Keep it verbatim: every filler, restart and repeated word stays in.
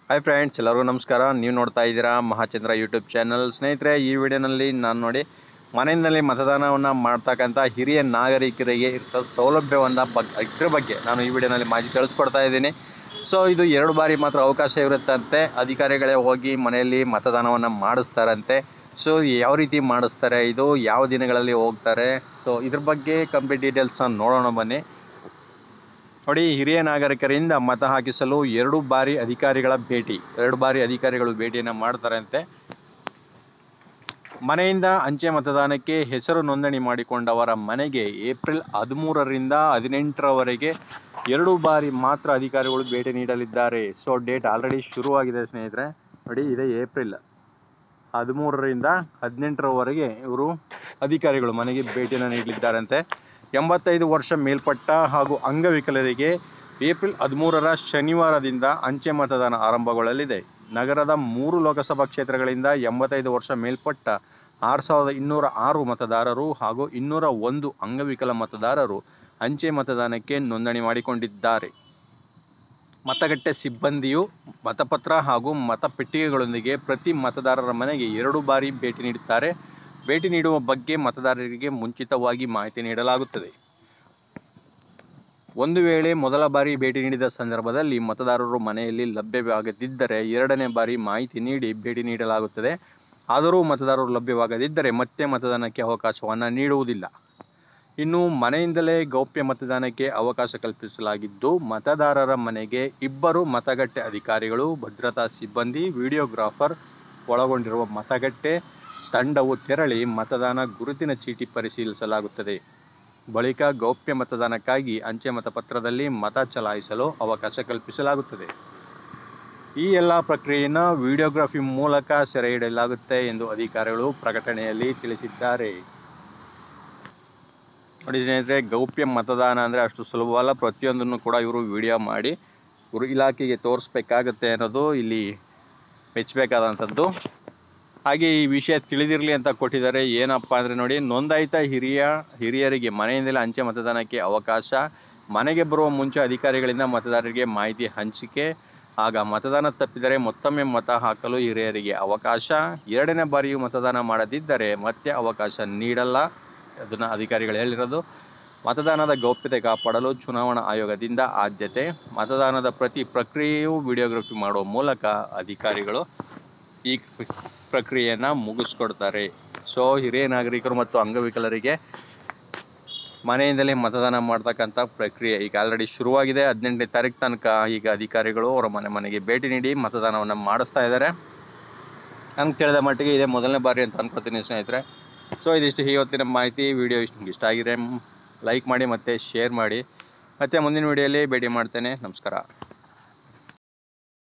Hi friends, ಎಲ್ಲರಿಗೂ ನಮಸ್ಕಾರ. ನೀವು ನೋಡ್ತಾ ಇದ್ದೀರಾ ಮಹಾಚಂದ್ರ ಯೂಟ್ಯೂಬ್ ಚಾನಲ್. ಸ್ನೇಹಿತರೆ, ಈ ವಿಡಿಯೋನಲ್ಲಿ ನಾನು ನೋಡಿ ಮನೆಯಿಂದಲೇ ಮತದಾನವನ್ನು ಮಾಡ್ತಕ್ಕಂಥ ಹಿರಿಯ ನಾಗರಿಕರಿಗೆ ಇರ್ತ ಸೌಲಭ್ಯವನ್ನು ಬಗ್ಗೆ ಇದ್ರ ಬಗ್ಗೆ ನಾನು ಈ ವಿಡಿಯೋನಲ್ಲಿ ಮಾಹಿತಿ ತಿಳಿಸ್ಕೊಡ್ತಾ ಇದ್ದೀನಿ. ಸೊ ಇದು ಎರಡು ಬಾರಿ ಮಾತ್ರ ಅವಕಾಶ ಇರುತ್ತಂತೆ. ಅಧಿಕಾರಿಗಳೇ ಹೋಗಿ ಮನೆಯಲ್ಲಿ ಮತದಾನವನ್ನು ಮಾಡಿಸ್ತಾರಂತೆ. ಸೊ ಯಾವ ರೀತಿ ಮಾಡಿಸ್ತಾರೆ, ಇದು ಯಾವ ದಿನಗಳಲ್ಲಿ ಹೋಗ್ತಾರೆ, ಸೊ ಇದ್ರ ಬಗ್ಗೆ ಕಂಪ್ಲೀಟ್ ಡೀಟೇಲ್ಸ್ನ ನೋಡೋಣ ಬನ್ನಿ. ನೋಡಿ, ಹಿರಿಯ ನಾಗರಿಕರಿಂದ ಮತ ಹಾಕಿಸಲು ಎರಡು ಬಾರಿ ಅಧಿಕಾರಿಗಳ ಭೇಟಿ ಎರಡು ಬಾರಿ ಅಧಿಕಾರಿಗಳು ಭೇಟಿಯನ್ನು ಮಾಡ್ತಾರಂತೆ. ಮನೆಯಿಂದ ಅಂಚೆ ಮತದಾನಕ್ಕೆ ಹೆಸರು ನೋಂದಣಿ ಮಾಡಿಕೊಂಡವರ ಮನೆಗೆ ಏಪ್ರಿಲ್ ಹದಿಮೂರರಿಂದ ಹದಿನೆಂಟರವರೆಗೆ ಎರಡು ಬಾರಿ ಮಾತ್ರ ಅಧಿಕಾರಿಗಳು ಭೇಟಿ ನೀಡಲಿದ್ದಾರೆ. ಸೊ ಡೇಟ್ ಆಲ್ರೆಡಿ ಶುರುವಾಗಿದೆ ಸ್ನೇಹಿತರೆ. ನೋಡಿ, ಇದೆ ಏಪ್ರಿಲ್ ಹದಿಮೂರರಿಂದ ಹದಿನೆಂಟರವರೆಗೆ ಇವರು ಅಧಿಕಾರಿಗಳು ಮನೆಗೆ ಭೇಟಿಯನ್ನು ನೀಡಲಿದ್ದಾರಂತೆ. ಎಂಬತ್ತೈದು ವರ್ಷ ಮೇಲ್ಪಟ್ಟ ಹಾಗೂ ಅಂಗವಿಕಲರಿಗೆ ಏಪ್ರಿಲ್ ಹದಿಮೂರರ ಶನಿವಾರದಿಂದ ಅಂಚೆ ಮತದಾನ ಆರಂಭಗೊಳ್ಳಲಿದೆ. ನಗರದ ಮೂರು ಲೋಕಸಭಾ ಕ್ಷೇತ್ರಗಳಿಂದ ಎಂಬತ್ತೈದು ವರ್ಷ ಮೇಲ್ಪಟ್ಟ ಆರು ಸಾವಿರದ ಇನ್ನೂರ ಆರು ಮತದಾರರು ಹಾಗೂ ಇನ್ನೂರ ಒಂದು ಅಂಗವಿಕಲ ಮತದಾರರು ಅಂಚೆ ಮತದಾನಕ್ಕೆ ನೋಂದಣಿ ಮಾಡಿಕೊಂಡಿದ್ದಾರೆ. ಮತಗಟ್ಟೆ ಸಿಬ್ಬಂದಿಯು ಮತಪತ್ರ ಹಾಗೂ ಮತಪೆಟ್ಟಿಗೆಗಳೊಂದಿಗೆ ಪ್ರತಿ ಮತದಾರರ ಮನೆಗೆ ಎರಡು ಬಾರಿ ಭೇಟಿ ನೀಡುತ್ತಾರೆ. ಭೇಟಿ ನೀಡುವ ಬಗ್ಗೆ ಮತದಾರರಿಗೆ ಮುಂಚಿತವಾಗಿ ಮಾಹಿತಿ ನೀಡಲಾಗುತ್ತದೆ. ಒಂದು ವೇಳೆ ಮೊದಲ ಬಾರಿ ಭೇಟಿ ನೀಡಿದ ಸಂದರ್ಭದಲ್ಲಿ ಮತದಾರರು ಮನೆಯಲ್ಲಿ ಲಭ್ಯವಾಗದಿದ್ದರೆ ಎರಡನೇ ಬಾರಿ ಮಾಹಿತಿ ನೀಡಿ ಭೇಟಿ ನೀಡಲಾಗುತ್ತದೆ. ಆದರೂ ಮತದಾರರು ಲಭ್ಯವಾಗದಿದ್ದರೆ ಮತ್ತೆ ಮತದಾನಕ್ಕೆ ಅವಕಾಶವನ್ನು ನೀಡುವುದಿಲ್ಲ. ಇನ್ನು ಮನೆಯಿಂದಲೇ ಗೌಪ್ಯ ಮತದಾನಕ್ಕೆ ಅವಕಾಶ ಕಲ್ಪಿಸಲಾಗಿದ್ದು, ಮತದಾರರ ಮನೆಗೆ ಇಬ್ಬರು ಮತಗಟ್ಟೆ ಅಧಿಕಾರಿಗಳು, ಭದ್ರತಾ ಸಿಬ್ಬಂದಿ, ವಿಡಿಯೋಗ್ರಾಫರ್ ಒಳಗೊಂಡಿರುವ ಮತಗಟ್ಟೆ ತಂಡವು ತೆರಳಿ ಮತದಾನ ಗುರುತಿನ ಚೀಟಿ ಪರಿಶೀಲಿಸಲಾಗುತ್ತದೆ. ಬಳಿಕ ಗೌಪ್ಯ ಮತದಾನಕ್ಕಾಗಿ ಅಂಚೆ ಮತಪತ್ರದಲ್ಲಿ ಮತ ಚಲಾಯಿಸಲು ಅವಕಾಶ ಕಲ್ಪಿಸಲಾಗುತ್ತದೆ. ಈ ಎಲ್ಲ ಪ್ರಕ್ರಿಯೆಯನ್ನು ವಿಡಿಯೋಗ್ರಫಿ ಮೂಲಕ ಸೆರೆ ಹಿಡಿಯಲಾಗುತ್ತೆ ಎಂದು ಅಧಿಕಾರಿಗಳು ಪ್ರಕಟಣೆಯಲ್ಲಿ ತಿಳಿಸಿದ್ದಾರೆ. ನೋಡಿ ಸ್ನೇಹಿತರೆ, ಗೌಪ್ಯ ಮತದಾನ ಅಂದರೆ ಅಷ್ಟು ಸುಲಭವಲ್ಲ. ಪ್ರತಿಯೊಂದನ್ನು ಕೂಡ ಇವರು ವಿಡಿಯೋ ಮಾಡಿ ಇವರು ಇಲಾಖೆಗೆ ತೋರಿಸ್ಬೇಕಾಗತ್ತೆ ಅನ್ನೋದು ಇಲ್ಲಿ ಮೆಚ್ಚಬೇಕಾದಂಥದ್ದು. ಹಾಗೆ ಈ ವಿಷಯ ತಿಳಿದಿರಲಿ ಅಂತ ಕೊಟ್ಟಿದ್ದಾರೆ. ಏನಪ್ಪ ಅಂದರೆ ನೋಡಿ, ನೋಂದಾಯಿತ ಹಿರಿಯ ಹಿರಿಯರಿಗೆ ಮನೆಯಿಂದಲೇ ಅಂಚೆ ಮತದಾನಕ್ಕೆ ಅವಕಾಶ, ಮನೆಗೆ ಬರುವ ಮುಂಚೆ ಅಧಿಕಾರಿಗಳಿಂದ ಮತದಾರರಿಗೆ ಮಾಹಿತಿ ಹಂಚಿಕೆ, ಆಗ ಮತದಾನ ತಪ್ಪಿದರೆ ಮತ್ತೊಮ್ಮೆ ಮತ ಹಾಕಲು ಹಿರಿಯರಿಗೆ ಅವಕಾಶ, ಎರಡನೇ ಬಾರಿಯೂ ಮತದಾನ ಮಾಡದಿದ್ದರೆ ಮತ್ತೆ ಅವಕಾಶ ನೀಡಲ್ಲ. ಅದನ್ನು ಅಧಿಕಾರಿಗಳು ಹೇಳಿರೋದು. ಮತದಾನದ ಗೌಪ್ಯತೆ ಕಾಪಾಡಲು ಚುನಾವಣಾ ಆಯೋಗದಿಂದ ಆದ್ಯತೆ. ಮತದಾನದ ಪ್ರತಿ ಪ್ರಕ್ರಿಯೆಯೂ ವಿಡಿಯೋಗ್ರಫಿ ಮಾಡುವ ಮೂಲಕ ಅಧಿಕಾರಿಗಳು ಈ ಪ್ರಕ್ರಿಯೆಯನ್ನು ಮುಗಿಸ್ಕೊಡ್ತಾರೆ. ಸೊ ಹಿರಿಯ ನಾಗರಿಕರು ಮತ್ತು ಅಂಗವಿಕಲರಿಗೆ ಮನೆಯಿಂದಲೇ ಮತದಾನ ಮಾಡ್ತಕ್ಕಂಥ ಪ್ರಕ್ರಿಯೆ ಈಗ ಆಲ್ರೆಡಿ ಶುರುವಾಗಿದೆ. ಹದಿನೆಂಟನೇ ತಾರೀಕು ತನಕ ಈಗ ಅಧಿಕಾರಿಗಳು ಅವರ ಮನೆ ಮನೆಗೆ ಭೇಟಿ ನೀಡಿ ಮತದಾನವನ್ನು ಮಾಡಿಸ್ತಾ ಇದ್ದಾರೆ. ನಂಗೆ ತಿಳಿದ ಮಟ್ಟಿಗೆ ಇದೇ ಮೊದಲನೇ ಬಾರಿ ಅಂತ ಅನ್ಕೋತೀನಿ ಸ್ನೇಹಿತರೆ. ಸೊ ಇದಿಷ್ಟು ಇವತ್ತಿನ ಮಾಹಿತಿ. ವಿಡಿಯೋ ಇಷ್ಟು ಇಷ್ಟ ಆಗಿದೆ ಲೈಕ್ ಮಾಡಿ ಮತ್ತು ಶೇರ್ ಮಾಡಿ. ಮತ್ತು ಮುಂದಿನ ವಿಡಿಯೋಲಿ ಭೇಟಿ ಮಾಡ್ತೇನೆ. ನಮಸ್ಕಾರ.